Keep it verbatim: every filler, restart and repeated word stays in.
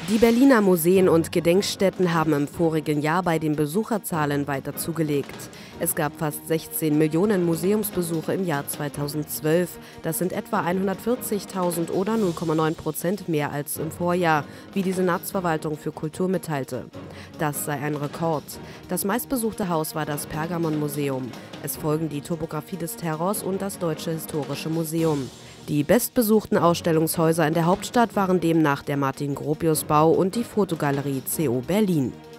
Die Berliner Museen und Gedenkstätten haben im vorigen Jahr bei den Besucherzahlen weiter zugelegt. Es gab fast sechzehn Millionen Museumsbesuche im Jahr zweitausendzwölf. Das sind etwa hundertvierzigtausend oder null Komma neun Prozent mehr als im Vorjahr, wie die Senatsverwaltung für Kultur mitteilte. Das sei ein Rekord. Das meistbesuchte Haus war das Pergamonmuseum. Es folgen die Topographie des Terrors und das Deutsche Historische Museum. Die bestbesuchten Ausstellungshäuser in der Hauptstadt waren demnach der Martin-Gropius-Bau und die Fotogalerie C O Berlin.